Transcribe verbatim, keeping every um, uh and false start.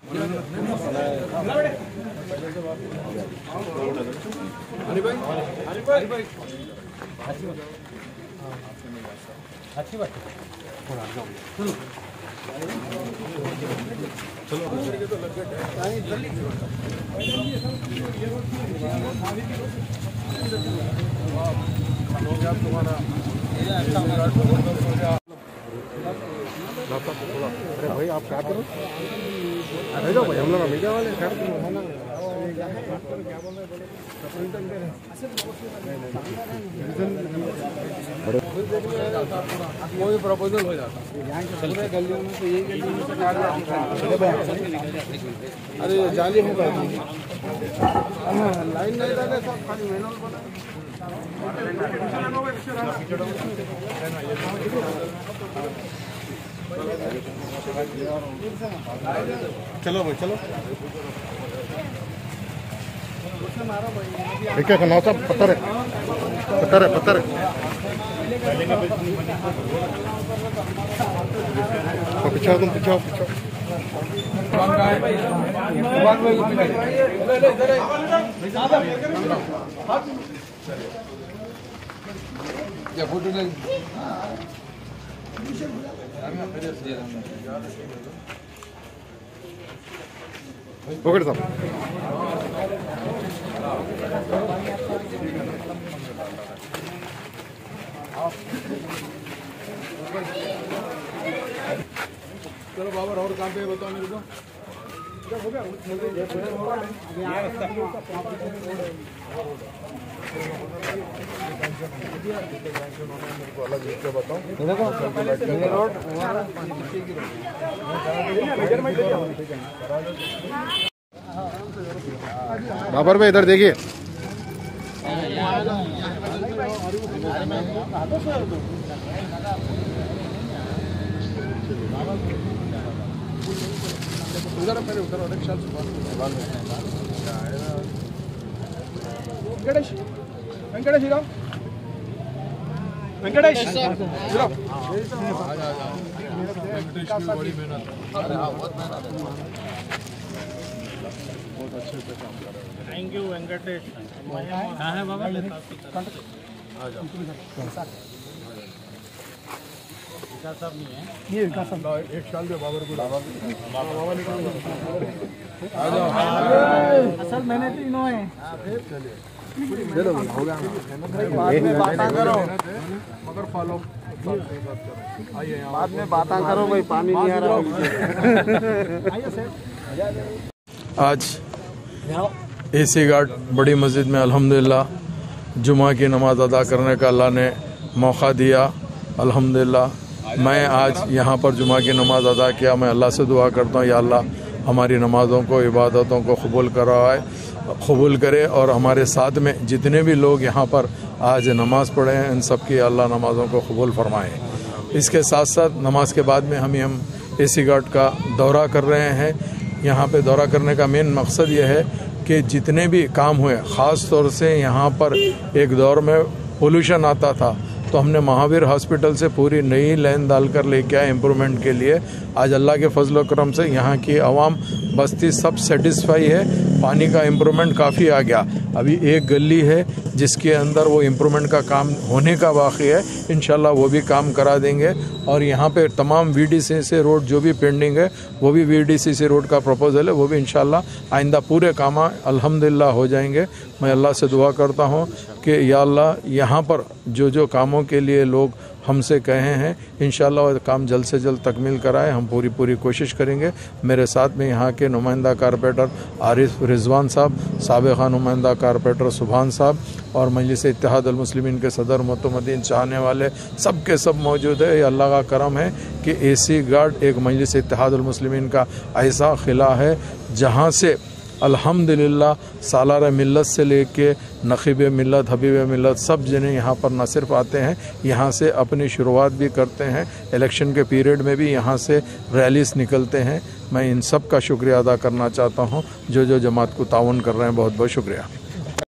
हरी भाई, हरी भाई, भाई, अच्छी बात, थोड़ा जाओ, चलो, चलो, तुम्हारा अरे भाई आप क्या करो, अरे जाओ भाई, हम लोग मीडिया वाले खैर कोई प्रपोजल हो जाता है गलियों में, तो ये गली में अरे जाली होगा, लाइन नहीं लगे सब खाली मैनुअल बना। चलो भाई चलो, ठीक है नौ साहब, पत्थर है, पत्थर है, पत्थर है, तो पीछे तुम पीछे पीछे क्या फोटो लगी पकड़ साहब, चलो बाबर और काम पे बताओ मेरे को, हो गया अलग लिख के बताओ, बाबर भाई इधर देखिए, उधर मेरे उधर अनेक साल वेंकटेश, वेंकटेश इधर, वेंकटेश इधर, वेंकटेश की बड़ी मेहनत, अरे हाँ बहुत मेहनत है, बहुत अच्छे से काम कर रहे हैं। Thank you Venkatesh. कहाँ है बाबा? आ जाओ। विकास साहब नहीं है, ये विकास साहब एक साल जो बाबर को बाबा बाबा निकाल आ जाओ, असल मैंने तो इनो है, चलो हो गया, बाद में बातें करो मगर फॉलो, बाद में बातें करो भाई, पानी नहीं आ रहा। आज एसी घाट बड़ी मस्जिद में अल्हम्दुलिल्लाह जुमा की नमाज अदा करने का अल्लाह ने मौका दिया। अल्हम्दुलिल्लाह मैं आज यहाँ पर जुमा की नमाज अदा किया। मैं अल्लाह से दुआ करता हूँ, या अल्लाह हमारी नमाज़ों को, इबादतों को कबूल करवाए, कबूल करे, और हमारे साथ में जितने भी लोग यहाँ पर आज नमाज़ पढ़े हैं इन सब की अल्लाह नमाज़ों को कबूल फरमाए। इसके साथ साथ नमाज के बाद में हम हम एसी घाट का दौरा कर रहे हैं। यहाँ पे दौरा करने का मेन मकसद ये है कि जितने भी काम हुए, ख़ास तौर से यहाँ पर एक दौर में पोल्यूशन आता था, तो हमने महावीर हॉस्पिटल से पूरी नई लाइन डालकर लेके आए इम्प्रूवमेंट के लिए। आज अल्लाह के फजल करम से यहाँ की आवाम बस्ती सब सेटिस्फाई है, पानी का इम्प्रूवमेंट काफ़ी आ गया। अभी एक गली है जिसके अंदर वो इम्प्रूवमेंट का काम होने का बाकी है, इंशाल्लाह वो भी काम करा देंगे। और यहाँ पे तमाम वीडीसी से रोड जो भी पेंडिंग है वो भी वीडीसी से रोड का प्रपोजल है, वो भी इंशाल्लाह आइंदा पूरे काम अल्हम्दुलिल्लाह हो जाएंगे। मैं अल्लाह से दुआ करता हूँ कि या अल्लाह यहाँ पर जो जो कामों के लिए लोग हमसे कहे हैं इंशाल्लाह वो काम जल्द से जल्द तकमील कराएं, हम पूरी पूरी कोशिश करेंगे। मेरे साथ में यहाँ के नुमाइंदा कारपोरेटर आरिफ रिजवान साहब, साबिक़ा नुमाइंदा कारपोरेटर सुभान साहब और मजलिस इत्तेहाद अल मुस्लिमीन के सदर मोतमदीन चाहने वाले सब के सब मौजूद है। ये अल्लाह का करम है कि एसी घाट एक मजलिस इत्तेहाद अल मुस्लिमीन का ऐसा क़िला है जहाँ से अल्हम्दुलिल्लाह सालार मिल्लत से लेके नक़ीब मिल्लत, हबीब मिल्लत सब जने यहाँ पर न सिर्फ आते हैं, यहाँ से अपनी शुरुआत भी करते हैं। इलेक्शन के पीरियड में भी यहाँ से रैलीस निकलते हैं। मैं इन सब का शुक्रिया अदा करना चाहता हूँ जो जो जमात को ताउन कर रहे हैं। बहुत बहुत शुक्रिया।